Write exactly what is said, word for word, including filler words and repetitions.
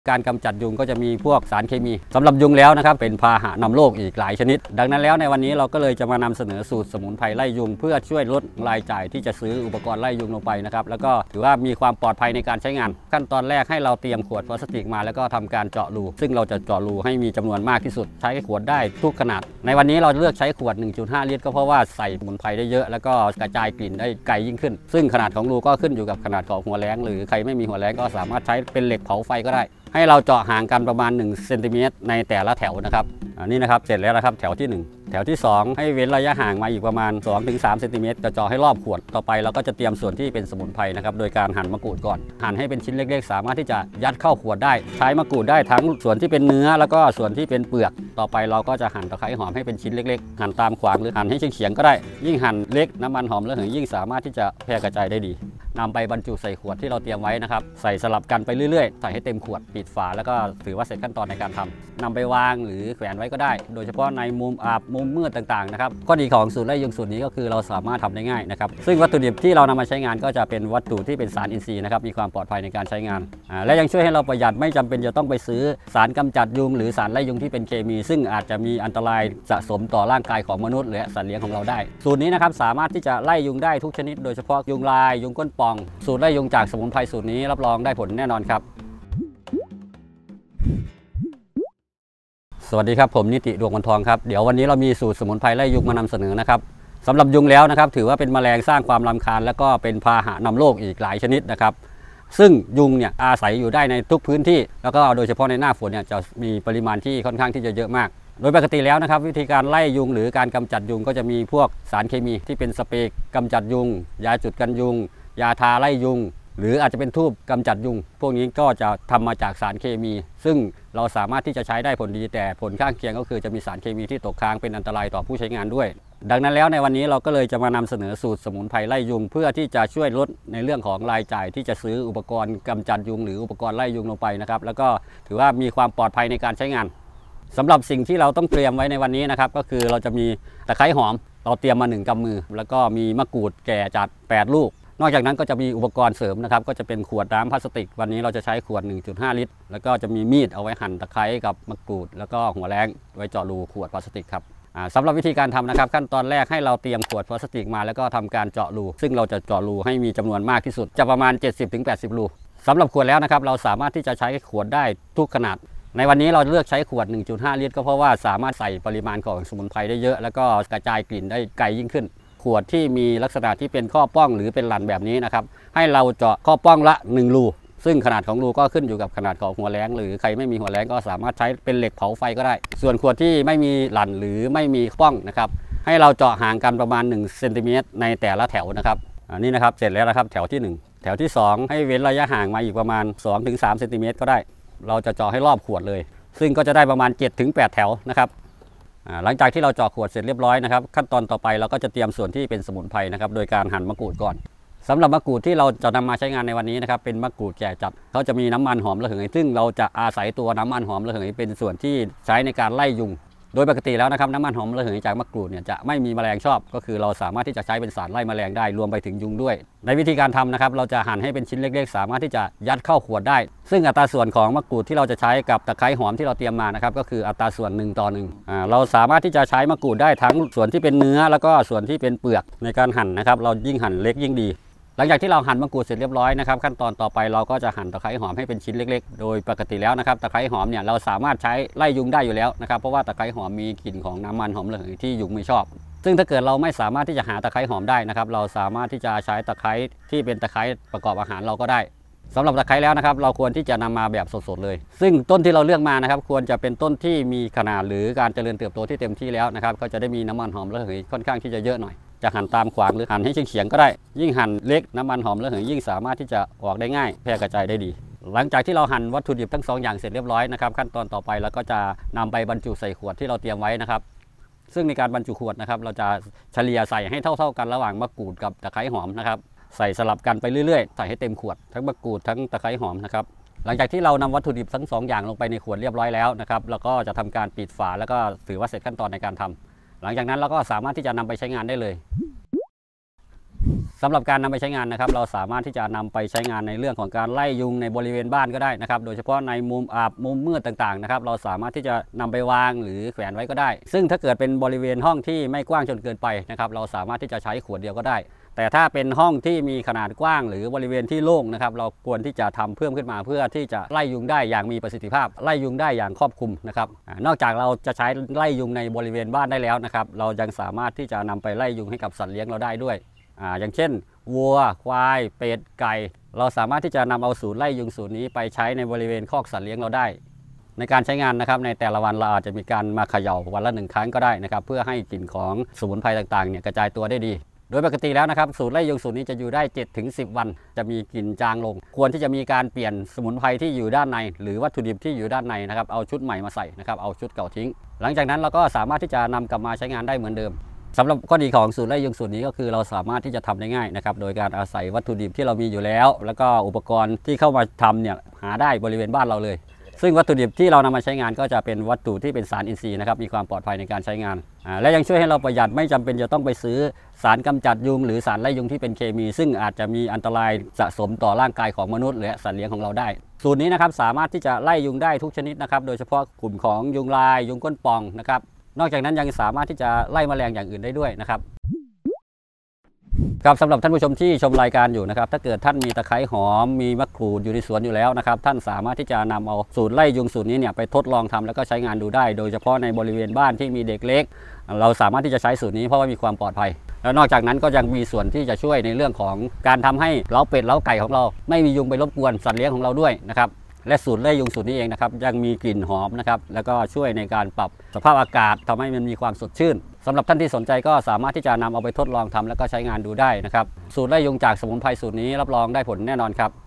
การกำจัดยุงก็จะมีพวกสารเคมีสำหรับยุงแล้วนะครับเป็นพาหะนำโรคอีกหลายชนิดดังนั้นแล้วในวันนี้เราก็เลยจะมานำเสนอสูตรสมุนไพรไล่ยุงเพื่อช่วยลดรายจ่ายที่จะซื้ออุปกรณ์ไล่ยุงลงไปนะครับแล้วก็ถือว่ามีความปลอดภัยในการใช้งานขั้นตอนแรกให้เราเตรียมขวดพลาสติกมาแล้วก็ทำการเจาะรูซึ่งเราจะเจาะรูให้มีจำนวนมากที่สุดใช้ขวดได้ทุกขนาดในวันนี้เราเลือกใช้ขวด หนึ่งจุดห้า ลิตรก็เพราะว่าใส่สมุนไพรได้เยอะแล้วก็กระจายกลิ่นได้ไกลยิ่งขึ้นซึ่งขนาดของรูก็ขึ้นอยู่กับขนาดของหัวแล้งหรือใครไม่มีหัวแล้งก็สามารถใช้เป็นเหล็กเผาไฟก็ได้ให้เราเจาะห่างกันประมาณหนึ่งเซนติเมตรในแต่ละแถวนะครับอันนี้นะครับเสร็จแล้วนะครับแถวที่หนึ่งแถวที่สองให้เว้นระยะห่างมาอีกประมาณ สองถึงสาม เซนติเมตรจะเจาะให้รอบขวดต่อไปเราก็จะเตรียมส่วนที่เป็นสมุนไพรนะครับโดยการหั่นมะกรูดก่อนหั่นให้เป็นชิ้นเล็กๆสามารถที่จะยัดเข้าขวดได้ใช้มะกรูดได้ทั้งส่วนที่เป็นเนื้อแล้วก็ส่วนที่เป็นเปลือกต่อไปเราก็จะหั่นตะไคร้หอมให้เป็นชิ้นเล็กๆหั่นตามขวางหรือหั่นให้เฉียงๆก็ได้ยิ่งหั่นเล็กน้ำมันหอมระเหยยิ่งสามารถที่จะแพร่กระจายได้ดีนำไปบรรจุใส่ขวดที่เราเตรียมไว้นะครับใส่สลับกันไปเรื่อยๆใส่ให้เต็มขวดปิดฝาแล้วก็ถือว่าเสร็จขั้นตอนในการทำนำไปวางหรือแขวนไว้ก็ได้โดยเฉพาะในมุมอาบมุมมืดต่างๆนะครับข้อดีของสูตรไล่ยุงสูตรนี้ก็คือเราสามารถทำได้ง่ายนะครับซึ่งวัตถุดิบที่เรานำมาใช้งานก็จะเป็นวัตถุที่เป็นสารอินทรีย์นะครับมีความปลอดภัยในการใช้งานและยังช่วยให้เราประหยัดไม่จำเป็นจะต้องไปซื้อสารกำจัดยุงหรือสารไล่ยุงที่เป็นเคมีซึ่งอาจจะมีอันตรายสะสมต่อร่างกายของมนุษย์และสัตว์เลี้ยงของเราได้สูตรนี้นะครับสามารถที่จะไล่ยุงได้ทุกชนิดโดยเฉพาะยุงลายยุงก้นป่องสูตรไล่ยุงจากสมุนไพรสูตรนี้รับรองได้ผลแน่นอนครับสวัสดีครับผมนิติดวงวันทองครับเดี๋ยววันนี้เรามีสูตรสมุนไพรไล่ยุงมานำเสนอนะครับสำหรับยุงแล้วนะครับถือว่าเป็นแมลงสร้างความรำคาญและก็เป็นพาหะนำโรคอีกหลายชนิดนะครับซึ่งยุงเนี่ยอาศัยอยู่ได้ในทุกพื้นที่แล้วก็โดยเฉพาะในหน้าฝนเนี่ยจะมีปริมาณที่ค่อนข้างที่จะเยอะมากโดยปกติแล้วนะครับวิธีการไล่ยุงหรือการกำจัดยุงก็จะมีพวกสารเคมีที่เป็นสเปรย์กำจัดยุงยาจุดกันยุงยาทาไล่ยุงหรืออาจจะเป็นทูบกำจัดยุงพวกนี้ก็จะทำมาจากสารเคมีซึ่งเราสามารถที่จะใช้ได้ผลดีแต่ผลข้างเคียงก็คือจะมีสารเคมีที่ตกค้างเป็นอันตรายต่อผู้ใช้งานด้วยดังนั้นแล้วในวันนี้เราก็เลยจะมานำเสนอสูตรสมุนไพรไล่ยุงเพื่อที่จะช่วยลดในเรื่องของรายจ่ายที่จะซื้ออุปกรณ์กำจัดยุงหรืออุปกรณ์ไล่ยุงลงไปนะครับแล้วก็ถือว่ามีความปลอดภัยในการใช้งานสำหรับสิ่งที่เราต้องเตรียมไว้ในวันนี้นะครับก็คือเราจะมีตะไคร้หอมเราเตรียมมาหนึ่งกำมือแล้วก็มีมะกรูดแก่จัดแปดลูกนอกจากนั้นก็จะมีอุปกรณ์เสริมนะครับก็จะเป็นขวดน้ำพลาสติกวันนี้เราจะใช้ขวด หนึ่งจุดห้า ลิตรแล้วก็จะมีมีดเอาไว้หั่นตะไคร้กับมะกรูดแล้วก็หัวแล้งไว้เจาะรูขวดพลาสติกครับสำหรับวิธีการทำนะครับขั้นตอนแรกให้เราเตรียมขวดพลาสติกมาแล้วก็ทำการเจาะรูซึ่งเราจะเจาะรูให้มีจำนวนมากที่สุดจะประมาณ เจ็ดสิบถึงแปดสิบ รูสำหรับขวดแล้วนะครับเราสามารถที่จะใช้ขวดได้ทุกขนาดในวันนี้เราเลือกใช้ขวด หนึ่งจุดห้า ลิตรก็เพราะว่าสามารถใส่ปริมาณของสมุนไพรได้เยอะแล้วก็กระจายกลิ่นได้ไกลยิ่งขึ้นขวดที่มีลักษณะที่เป็นข้อป้องหรือเป็นหลั่นแบบนี้นะครับให้เราเจาะข้อป้องละหนึ่งรูซึ่งขนาดของรูก็ขึ้นอยู่กับขนาดของหัวแล้งหรือใครไม่มีหัวแล้งก็สามารถใช้เป็นเหล็กเผาไฟก็ได้ส่วนขวดที่ไม่มีหลั่นหรือไม่มีป้องนะครับให้เราเจาะห่างกันประมาณหนึ่งเซนติเมตรในแต่ละแถวนะครับอันนี้นะครับเสร็จแล้วนะครับแถวที่หนึ่งแถวที่สองให้เว้นระยะห่างมาอีกประมาณ สองถึงสาม เซนติเมตรก็ได้เราจะเจาะให้รอบขวดเลยซึ่งก็จะได้ประมาณ เจ็ดถึงแปด แถวนะครับหลังจากที่เราเจาะขวดเสร็จเรียบร้อยนะครับขั้นตอนต่อไปเราก็จะเตรียมส่วนที่เป็นสมุนไพรนะครับโดยการหั่นมะกรูดก่อนสำหรับมะกรูดที่เราจะนำมาใช้งานในวันนี้นะครับเป็นมะกรูดแก่จัดเขาจะมีน้ำมันหอมระเหยซึ่งเราจะอาศัยตัวน้ำมันหอมระเหยเป็นส่วนที่ใช้ในการไล่ยุงโดยปกติแล้วนะครับน้ำมันหอมระเหยจากมะกรูดเนี่ยจะไม่มีแมลงชอบก็คือเราสามารถที่จะใช้เป็นสารไล่แมลงได้รวมไปถึงยุงด้วยในวิธีการทำนะครับเราจะหั่นให้เป็นชิ้นเล็กๆสามารถที่จะยัดเข้าขวดได้ซึ่งอัตราส่วนของมะกรูดที่เราจะใช้กับตะไคร้หอมที่เราเตรียมมานะครับก็คืออัตราส่วนหนึ่งต่อหนึ่งอ่าเราสามารถที่จะใช้มะกรูดได้ทั้งส่วนที่เป็นเนื้อแล้วก็ส่วนที่เป็นเปลือกในการหั่นนะครับเรายิ่งหั่นเล็กยิ่งดีหลังจากที่เราหั่นมะกรูดเสร็จเรียบร้อยนะครับขั้นตอนต่อไปเราก็จะหั่นตะไคร้หอมให้เป็นชิ้นเล็กๆโดยปกติแล้วนะครับตะไคร้หอมเนี่ยเราสามารถใช้ไล่ยุงได้อยู่แล้วนะครับเพราะว่าตะไคร้หอมมีกลิ่นของน้ำมันหอมระเหยที่ยุงไม่ชอบซึ่งถ้าเกิดเราไม่สามารถที่จะหาตะไคร้หอมได้นะครับเราสามารถที่จะใช้ตะไคร้ที่เป็นตะไคร้ประกอบอาหารเราก็ได้สำหรับตะไคร้แล้วนะครับเราควรที่จะนำมาแบบสดๆเลยซึ่งต้นที่เราเลือกมานะครับควรจะเป็นต้นที่มีขนาดหรือการเจริญเติบโตที่เต็มที่แล้วนะครับก็จะได้มีน้ำมันหอมระเหยค่อนข้างที่จะเยอะหน่อยจะหั่นตามขวางหรือหั่นให้เฉียงๆก็ได้ยิ่งหั่นเล็กน้ำมันหอมระเหยยิ่งสามารถที่จะออกได้ง่ายแพร่กระจายได้ดีหลังจากที่เราหั่นวัตถุดิบทั้งสองอย่างเสร็จเรียบร้อยนะครับขั้นตอนต่อไปเราก็จะนำไปบรรจุใส่ขวดที่เราเตรียมไว้นะครับซึ่งในการบรรจุขวดนะครับเราจะเฉลี่ยใส่ให้เท่าๆกันระหว่างมะกรูดกับตะไคร้หอมนะครับใส่สลับกันไปเรื่อยๆใส่ให้เต็มขวดทั้งมะกรูดทั้งตะไคร้หอมนะครับหลังจากที่เรานำวัตถุดิบทั้งสองอย่างลงไปในขวดเรียบร้อยแล้วนะครับเราก็จะทำการปิดฝาแล้วก็ถือว่าเสร็จขั้นตอนในการทำหลังจากนั้นเราก็สามารถที่จะนำไปใช้งานได้เลยสำหรับการนำไปใช้งานนะครับเราสามารถที่จะนำไปใช้งานในเรื่องของการไล่ยุงในบริเวณบ้านก็ได้นะครับโดยเฉพาะในมุมอับมุมมืดต่างๆนะครับเราสามารถที่จะนำไปวางหรือแขวนไว้ก็ได้ซึ่งถ้าเกิดเป็นบริเวณห้องที่ไม่กว้างจนเกินไปนะครับเราสามารถที่จะใช้ขวดเดียวก็ได้แต่ถ้าเป็นห้องที่มีขนาดกว้างหรือบริเวณที่โล่งนะครับเราควรที่จะทำเพิ่มขึ้นมาเพื่อที่จะไล่ยุงได้อย่างมีประสิทธิภาพไล่ยุงได้อย่างครอบคลุมนะครับนอกจากเราจะใช้ไล่ยุงในบริเวณบ้านได้แล้วนะครับเรายังสามารถที่จะนำไปไล่ยุงให้กับสัตว์เลี้ยงเราได้ด้วยอ่าอย่างเช่นวัวควายเป็ดไก่เราสามารถที่จะนำเอาสูตรไล่ยุงสูตรนี้ไปใช้ในบริเวณคอกสัตว์เลี้ยงเราได้ในการใช้งานนะครับในแต่ละวันเราอาจจะมีการมาเขย่าวันละหนึ่งครั้งก็ได้นะครับเพื่อให้กลิ่นของสมุนไพรต่างๆเนี่ยกระจายตัวได้ดีโดยปกติแล้วนะครับสูตรไล่ยุงสูตรนี้จะอยู่ได้ เจ็ดถึงสิบ วันจะมีกลิ่นจางลงควรที่จะมีการเปลี่ยนสมุนไพรที่อยู่ด้านในหรือวัตถุดิบที่อยู่ด้านในนะครับเอาชุดใหม่มาใส่นะครับเอาชุดเก่าทิ้งหลังจากนั้นเราก็สามารถที่จะนำกลับมาใช้งานได้เหมือนเดิมสำหรับข้อดีของสูตรไล่ยุงสูตรนี้ก็คือเราสามารถที่จะทำได้ง่ายนะครับโดยการอาศัยวัตถุดิบที่เรามีอยู่แล้วแล้วก็อุปกรณ์ที่เข้ามาทำเนี่ยหาได้บริเวณบ้านเราเลยซึ่งวัตถุดิบที่เรานำมาใช้งานก็จะเป็นวัตถุที่เป็นสารอินทรีย์นะครับมีความปลอดภัยในการใช้งานและยังช่วยให้เราประหยัดไม่จำเป็นจะต้องไปซื้อสารกำจัดยุงหรือสารไล่ยุงที่เป็นเคมีซึ่งอาจจะมีอันตรายสะสมต่อร่างกายของมนุษย์และสัตว์เลี้ยงของเราได้สูตรนี้นะครับสามารถที่จะไล่ยุงได้ทุกชนิดนะครับโดยเฉพาะกลุ่มของยุงลายยุงก้นป่องนะครับนอกจากนั้นยังสามารถที่จะไล่แมลงอย่างอื่นได้ด้วยนะครับครับสำหรับท่านผู้ชมที่ชมรายการอยู่นะครับถ้าเกิดท่านมีตะไคร้หอมมีมะกรูดอยู่ในสวนอยู่แล้วนะครับท่านสามารถที่จะนำเอาสูตรไล่ยุงสูตรนี้เนี่ยไปทดลองทำแล้วก็ใช้งานดูได้โดยเฉพาะในบริเวณบ้านที่มีเด็กเล็กเราสามารถที่จะใช้สูตรนี้เพราะว่ามีความปลอดภัยแล้วนอกจากนั้นก็ยังมีส่วนที่จะช่วยในเรื่องของการทำให้เล้าเป็ดเล้าไก่ของเราไม่มียุงไปรบกวนสัตว์เลี้ยงของเราด้วยนะครับและสูตรไล่ยุงสูตรนี้เองนะครับยังมีกลิ่นหอมนะครับแล้วก็ช่วยในการปรับสภาพอากาศทำให้มันมีความสดชื่นสำหรับท่านที่สนใจก็สามารถที่จะนำเอาไปทดลองทำแล้วก็ใช้งานดูได้นะครับสูตรไล่ยุงจากสมุนไพรสูตรนี้รับรองได้ผลแน่นอนครับ